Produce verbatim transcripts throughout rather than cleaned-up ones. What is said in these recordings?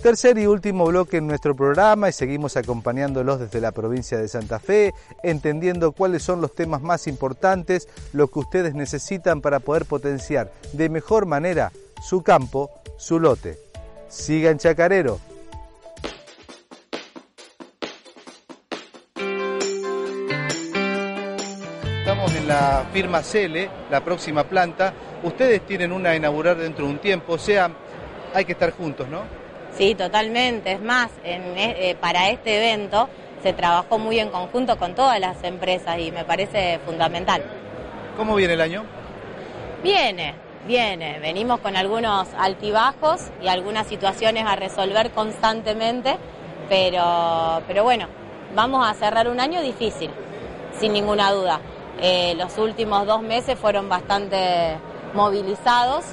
Tercer y último bloque en nuestro programa y seguimos acompañándolos desde la provincia de Santa Fe, entendiendo cuáles son los temas más importantes, lo que ustedes necesitan para poder potenciar de mejor manera su campo, su lote. Sigan Chacarero. Estamos en la firma Cele, la próxima planta. Ustedes tienen una a inaugurar dentro de un tiempo, o sea, hay que estar juntos, ¿no? Sí, totalmente. Es más, en, eh, para este evento se trabajó muy en conjunto con todas las empresas y me parece fundamental. ¿Cómo viene el año? Viene, viene. Venimos con algunos altibajos y algunas situaciones a resolver constantemente, pero, pero bueno, vamos a cerrar un año difícil, sin ninguna duda. Eh, los últimos dos meses fueron bastante movilizados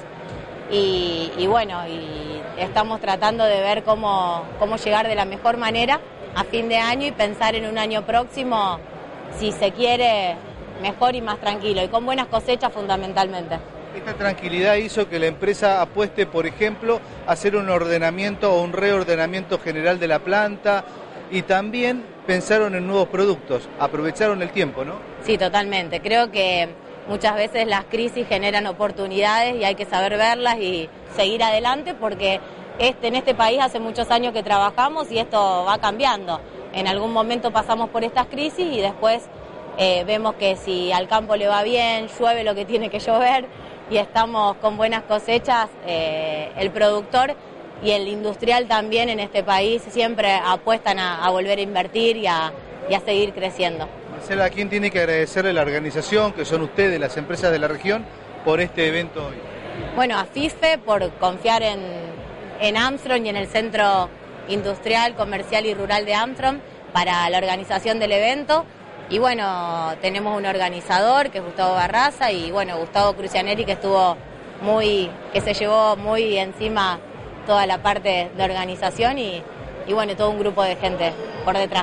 y, y bueno, y estamos tratando de ver cómo, cómo llegar de la mejor manera a fin de año y pensar en un año próximo, si se quiere, mejor y más tranquilo y con buenas cosechas fundamentalmente. Esta tranquilidad hizo que la empresa apueste, por ejemplo, a hacer un ordenamiento o un reordenamiento general de la planta y también pensaron en nuevos productos, aprovecharon el tiempo, ¿no? Sí, totalmente. Creo que muchas veces las crisis generan oportunidades y hay que saber verlas y seguir adelante porque este, en este país hace muchos años que trabajamos y esto va cambiando. En algún momento pasamos por estas crisis y después eh, vemos que si al campo le va bien, llueve lo que tiene que llover y estamos con buenas cosechas, eh, el productor y el industrial también en este país siempre apuestan a, a volver a invertir y a, y a seguir creciendo. Marcela, ¿a quién tiene que agradecerle la organización, que son ustedes, las empresas de la región, por este evento hoy? Bueno, a FIFE por confiar en, en Armstrong y en el Centro Industrial, Comercial y Rural de Armstrong para la organización del evento. Y bueno, tenemos un organizador que es Gustavo Barraza y bueno, Gustavo Crucianeri que estuvo muy, que se llevó muy encima toda la parte de organización y, y bueno, todo un grupo de gente por detrás.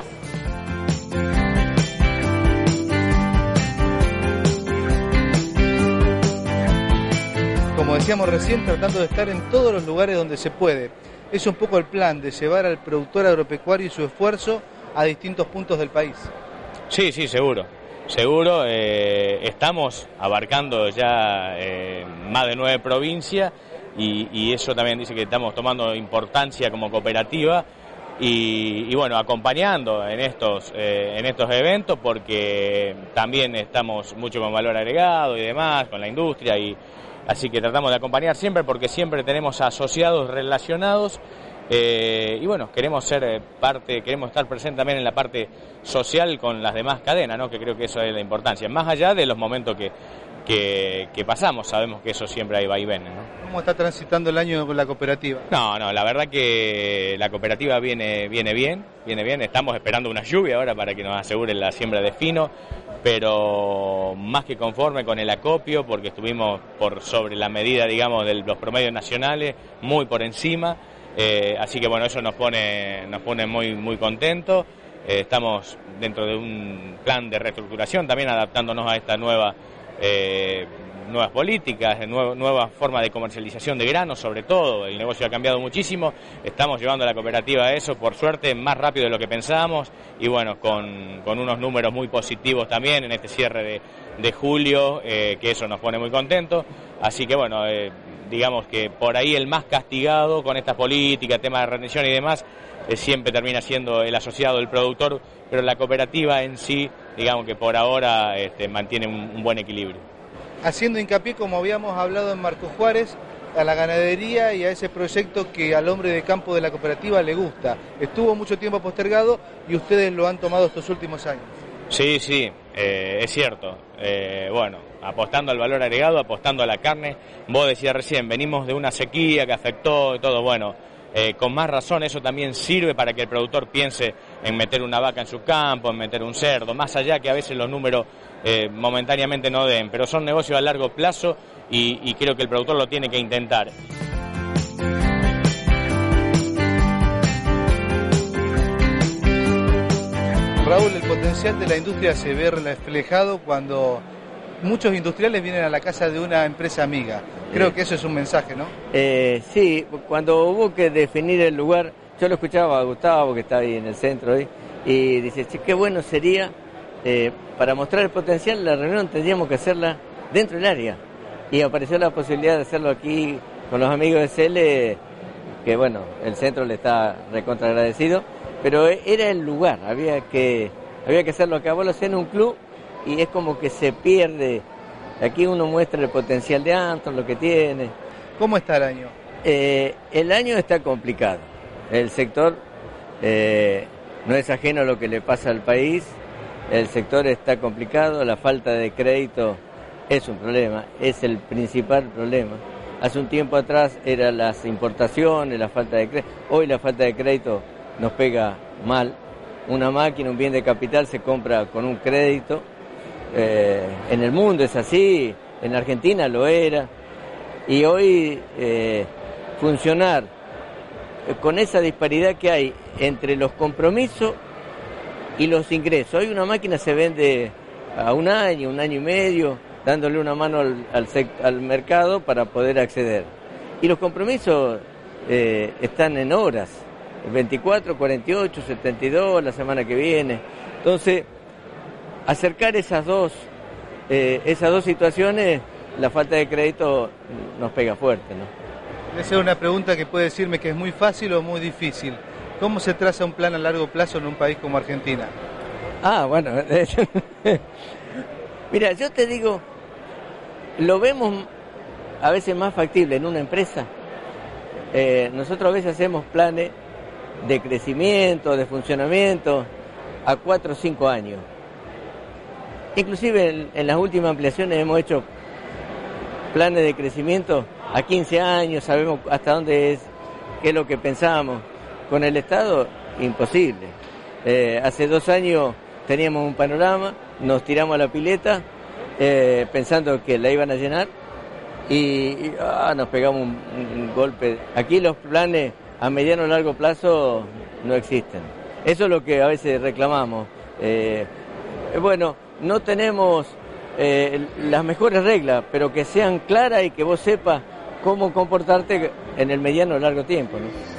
Como decíamos recién, tratando de estar en todos los lugares donde se puede. Es un poco el plan de llevar al productor agropecuario y su esfuerzo a distintos puntos del país. Sí, sí, seguro. Seguro, eh, estamos abarcando ya eh, más de nueve provincias y, y eso también dice que estamos tomando importancia como cooperativa y, y bueno, acompañando en estos, eh, en estos eventos porque también estamos mucho con valor agregado y demás, con la industria y así que tratamos de acompañar siempre porque siempre tenemos asociados relacionados eh, y bueno, queremos ser eh, parte, queremos estar presentes también en la parte social con las demás cadenas, ¿no? Que creo que eso es la importancia, más allá de los momentos que, que, que pasamos, sabemos que eso siempre hay vaivenes, ¿no? ¿Cómo está transitando el año con la cooperativa? No, no, la verdad que la cooperativa viene, viene bien, viene bien, estamos esperando una lluvia ahora para que nos aseguren la siembra de fino, pero más que conforme con el acopio, porque estuvimos por sobre la medida, digamos, de los promedios nacionales, muy por encima, eh, así que bueno, eso nos pone, nos pone muy, muy contentos, eh, estamos dentro de un plan de reestructuración, también adaptándonos a esta nueva, eh, nuevas políticas, nuevo, nuevas formas de comercialización de granos, sobre todo, el negocio ha cambiado muchísimo, estamos llevando a la cooperativa a eso, por suerte, más rápido de lo que pensábamos, y bueno, con, con unos números muy positivos también en este cierre de, de julio, eh, que eso nos pone muy contentos, así que bueno, eh, digamos que por ahí el más castigado con estas políticas, temas de rendición y demás, eh, siempre termina siendo el asociado, el productor, pero la cooperativa en sí, digamos que por ahora este, mantiene un, un buen equilibrio. Haciendo hincapié, como habíamos hablado en Marcos Juárez, a la ganadería y a ese proyecto que al hombre de campo de la cooperativa le gusta. Estuvo mucho tiempo postergado y ustedes lo han tomado estos últimos años. Sí, sí, eh, es cierto. Eh, bueno, apostando al valor agregado, apostando a la carne. Vos decías recién, venimos de una sequía que afectó y todo, bueno, eh, con más razón eso también sirve para que el productor piense en meter una vaca en su campo, en meter un cerdo, más allá que a veces los números eh, momentáneamente no den, pero son negocios a largo plazo y, y creo que el productor lo tiene que intentar. Raúl, el potencial de la industria se ve reflejado cuando muchos industriales vienen a la casa de una empresa amiga. Creo sí. que eso es un mensaje, ¿no? Eh, sí, cuando hubo que definir el lugar, yo lo escuchaba a Gustavo, que está ahí en el centro, ¿eh? Y dice, che, qué bueno sería, eh, para mostrar el potencial, la reunión tendríamos que hacerla dentro del área. Y apareció la posibilidad de hacerlo aquí con los amigos de C L, que bueno, el centro le está recontra agradecido, pero era el lugar, había que, había que hacerlo acá. Vos lo hacés en un club y es como que se pierde. Aquí uno muestra el potencial de Antón, lo que tiene. ¿Cómo está el año? Eh, el año está complicado. El sector eh, no es ajeno a lo que le pasa al país. El sector está complicado, la falta de crédito es un problema, es el principal problema. Hace un tiempo atrás eran las importaciones, la falta de crédito. Hoy la falta de crédito nos pega mal. Una máquina, un bien de capital se compra con un crédito. Eh, en el mundo es así, en Argentina lo era, y hoy eh, funcionar con esa disparidad que hay entre los compromisos y los ingresos. Hoy una máquina se vende a un año, un año y medio, dándole una mano al, al, al mercado para poder acceder. Y los compromisos eh, están en horas, veinticuatro, cuarenta y ocho, setenta y dos, la semana que viene. Entonces, acercar esas dos, eh, esas dos situaciones, la falta de crédito nos pega fuerte, ¿no? Esa es una pregunta que puede decirme que es muy fácil o muy difícil. ¿Cómo se traza un plan a largo plazo en un país como Argentina? Ah, bueno, mira, yo te digo, lo vemos a veces más factible en una empresa. Eh, nosotros a veces hacemos planes de crecimiento, de funcionamiento, a cuatro o cinco años. Inclusive en, en las últimas ampliaciones hemos hecho planes de crecimiento a quince años, sabemos hasta dónde es, qué es lo que pensamos. Con el Estado, imposible. Eh, hace dos años teníamos un panorama, nos tiramos a la pileta eh, pensando que la iban a llenar y, y ah, nos pegamos un, un golpe. Aquí los planes a mediano o largo plazo no existen. Eso es lo que a veces reclamamos. Eh, bueno, no tenemos eh, las mejores reglas, pero que sean claras y que vos sepas cómo comportarte en el mediano o largo tiempo, ¿no?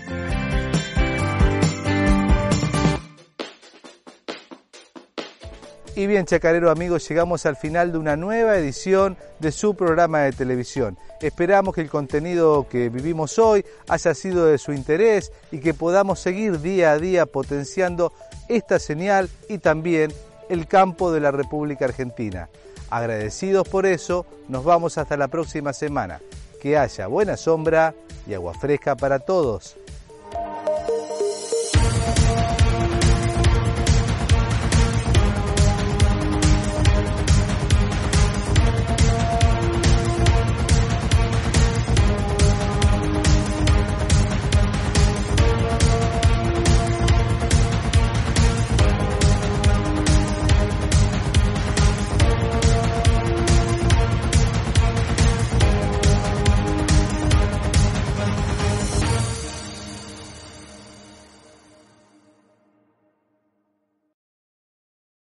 Y bien, chacarero amigos, llegamos al final de una nueva edición de su programa de televisión. Esperamos que el contenido que vivimos hoy haya sido de su interés y que podamos seguir día a día potenciando esta señal y también el campo de la República Argentina. Agradecidos por eso, nos vamos hasta la próxima semana. Que haya buena sombra y agua fresca para todos.